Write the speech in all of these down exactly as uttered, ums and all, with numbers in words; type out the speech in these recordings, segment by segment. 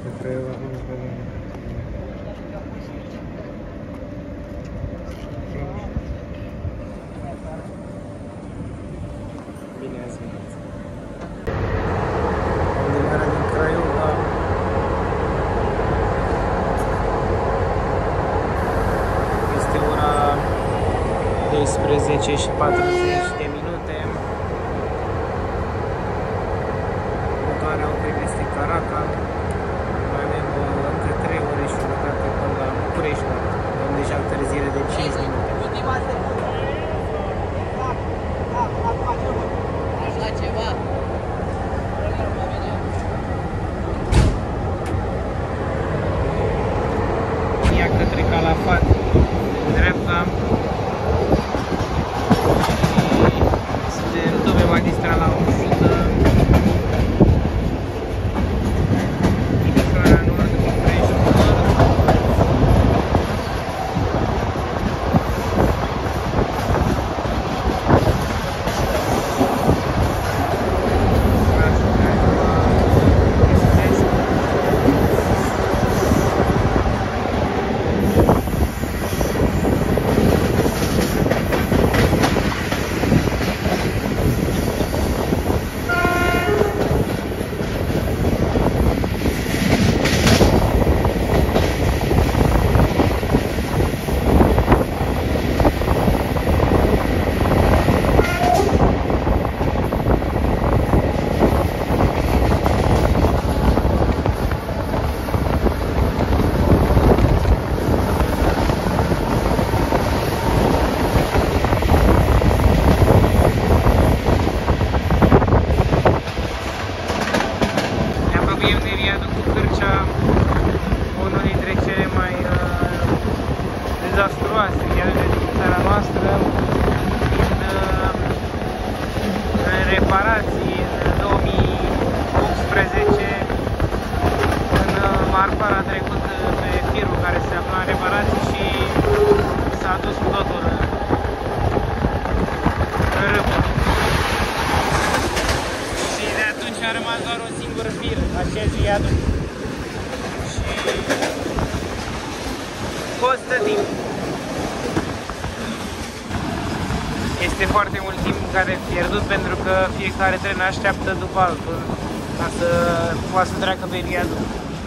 spre Craiova, nu vedem. Bine ați venit! Undevarea din Craiova. Este ora douăsprezece și patruzeci de minute. Următoarea oprire este Caracal. Mai avem încă trei ore și jumătate până la București. Avem deja întârziere de cinci minute. Ia către Calafat, în dreapta. Suntem tot pe magistrala o sută. Costă timp. Este foarte mult timp care e pierdut pentru că fiecare tren așteaptă după altul ca să poată să treacă pe viaduct.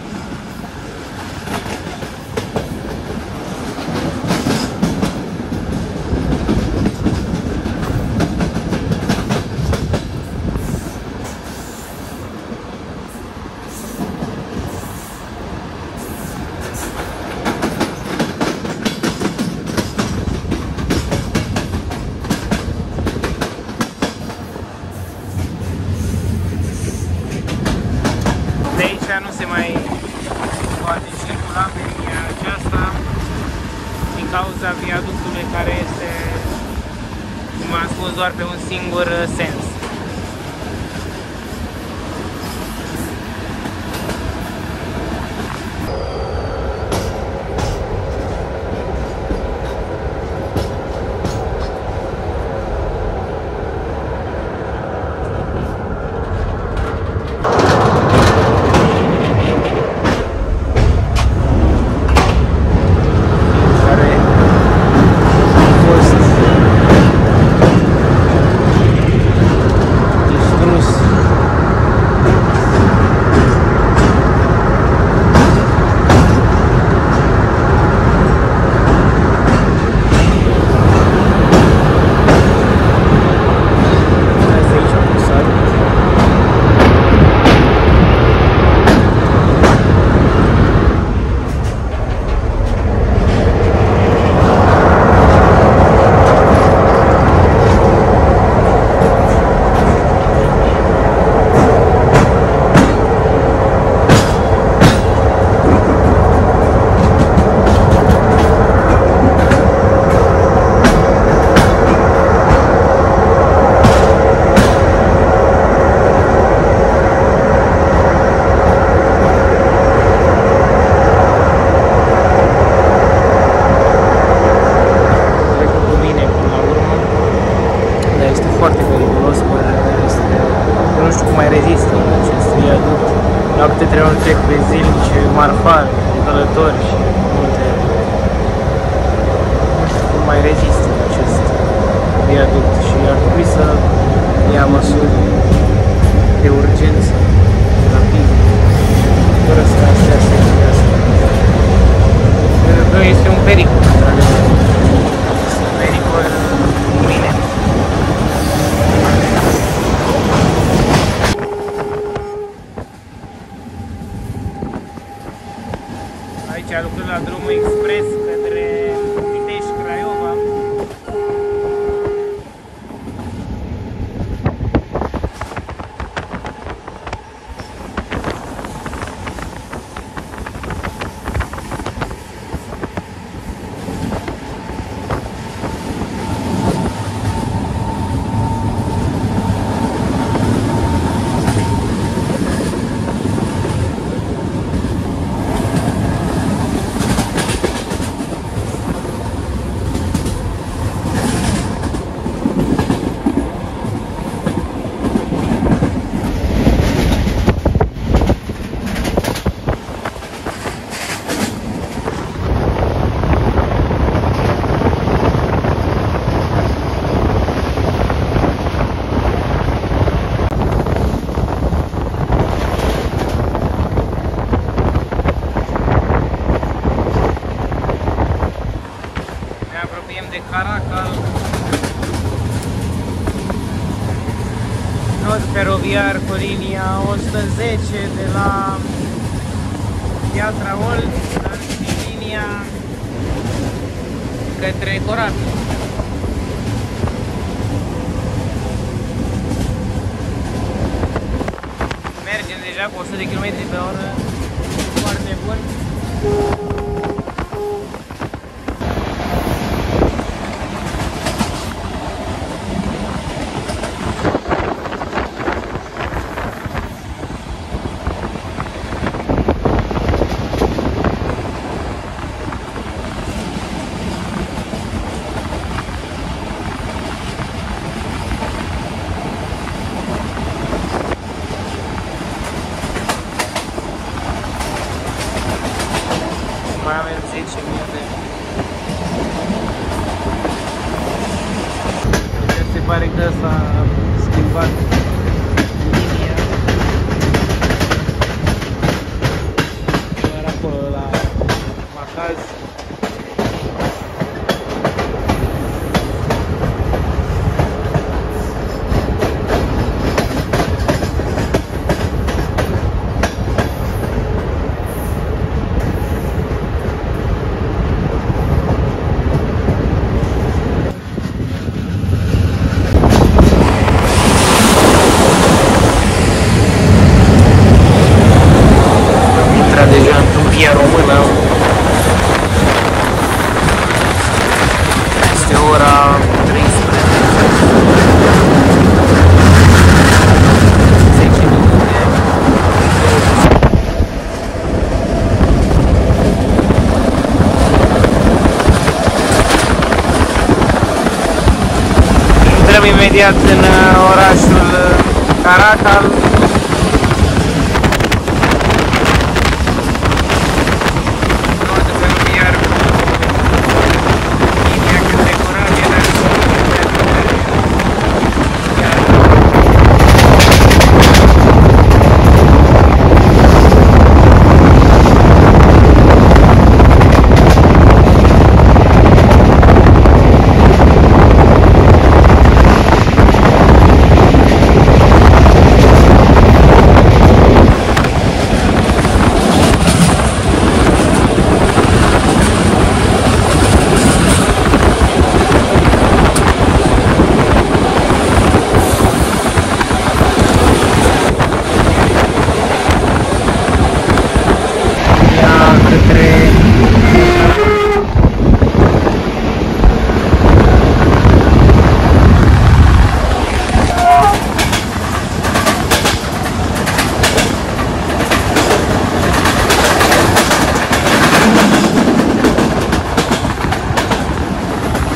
Nu se mai poate circula pe linia aceasta din cauza viaductului care este, cum am spus, doar pe un singur sens. foarte periculos, părerea mea este Eu nu știu cum mai rezistă acest viaduct. La câte trenuri trec pe zilnice, marfari, de călători și multe. Nu știu cum mai rezistă acest viaduct și ar trebui să ia măsuri de urgență, rapid, fără să astea să asta. Pentru că este un pericol, într-adevăr. Este un pericol iminent. Aici lucrăm la drumul expres către Pitești, Craiova. De Caracal, nod feroviar cu linia o sută zece de la Piatra Olt, dar și linia către Corat. Mergem deja cu o sută de kilometri pe oră, foarte bun. Mai avem zece minute. Deci se pare că s-a schimbat linia. Doar acolo la Macaz. Deja într-un via română. Este ora treisprezece. zece minute. Intrăm imediat în orașul Caracal.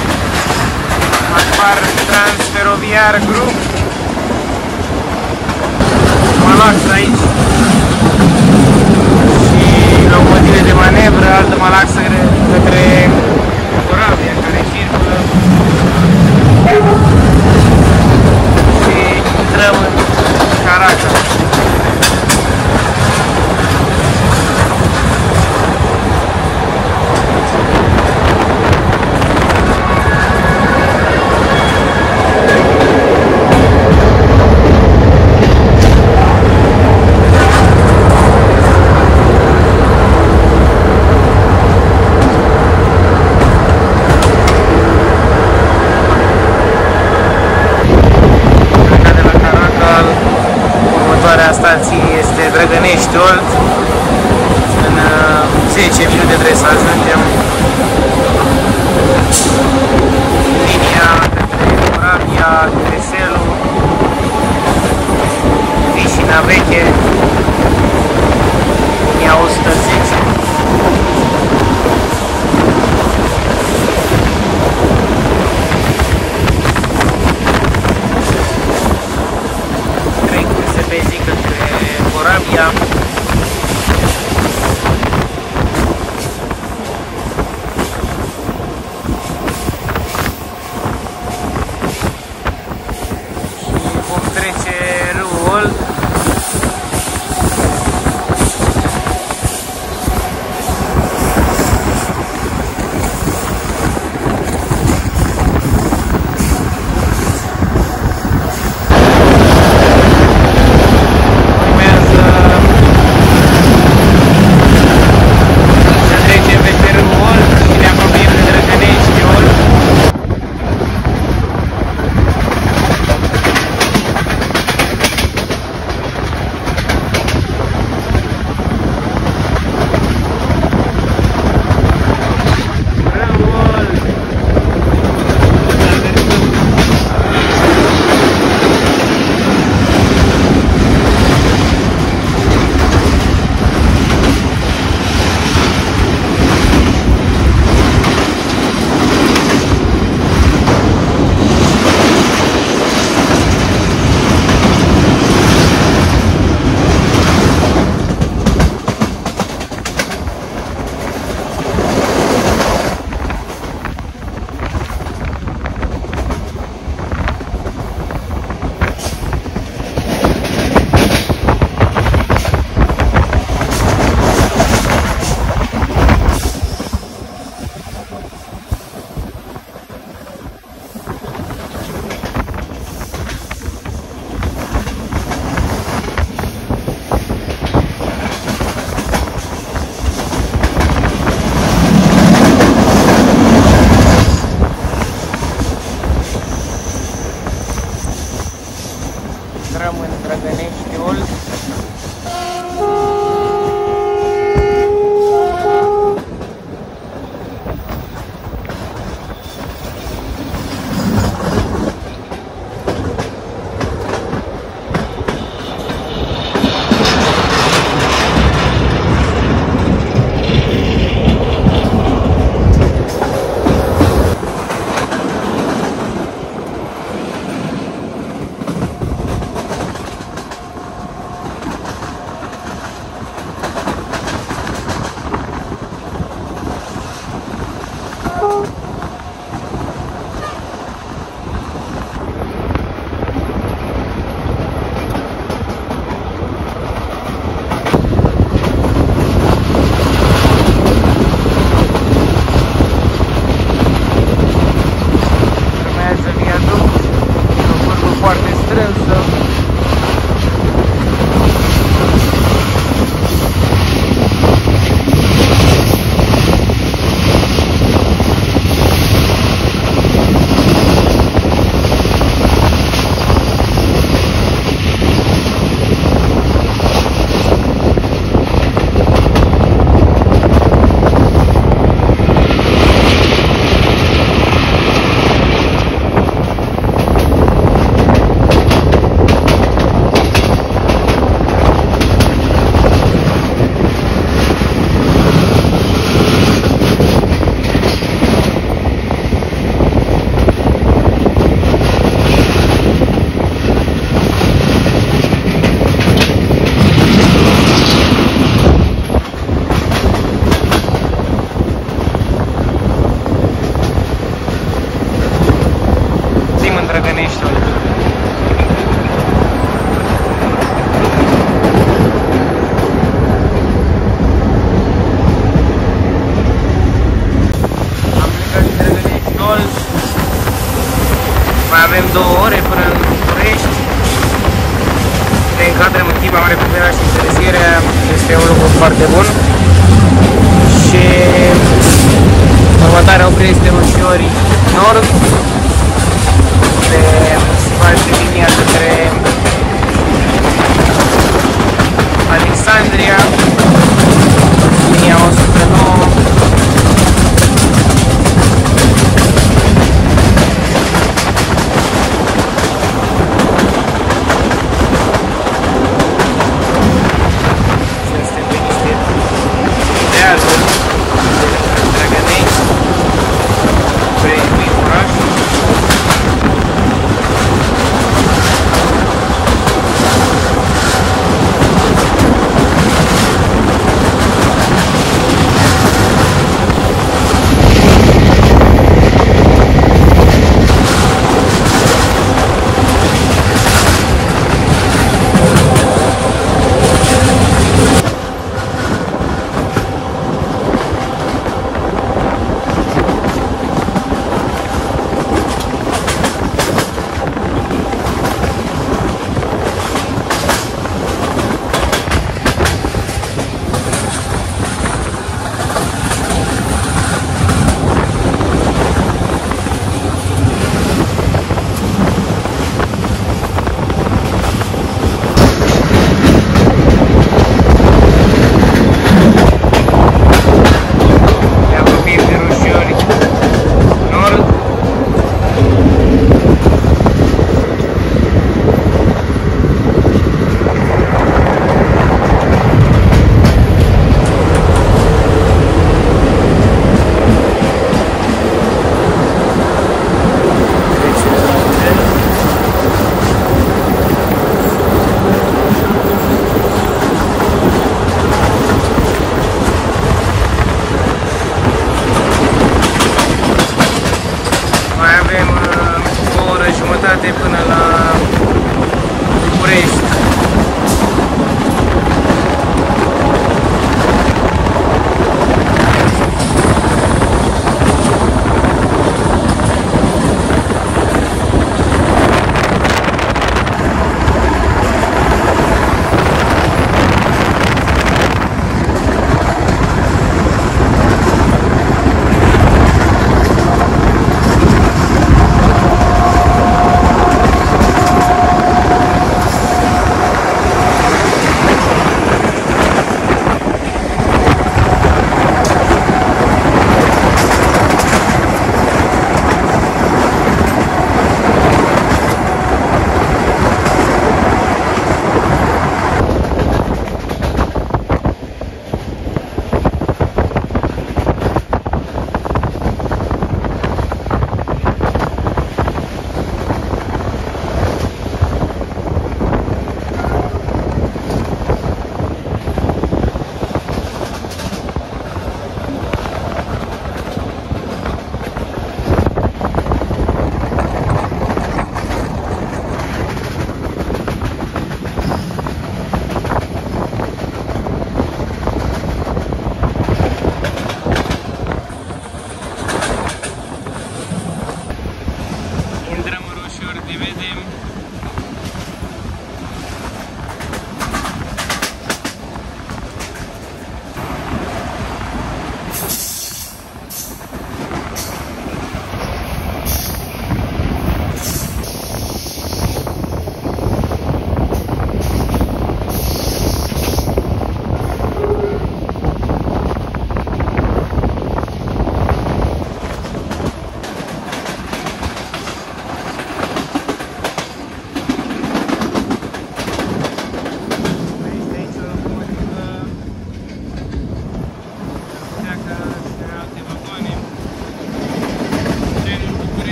Transferoviar Group. Drăgănești-Olt. În zece minute trebuie să ajungem. Linia către Corabia, Creselu, Vișina Veche, linia o sută zece. Trec cu S B Z către Corabia. Rămân Drăgănești-Olt. Drăgănești-Olt. Am plecat din Drăgănești-Olt. Mai avem două ore până în București. Ne încadrăm în timp, am recuperat și întârzierea. Este un lucru foarte bun. Și următoarea oprire este Roșiori Nord, unde se face linia către Alexandria. până la București.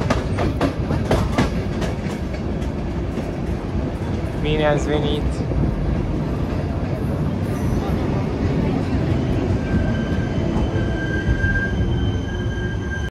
Bine ați venit!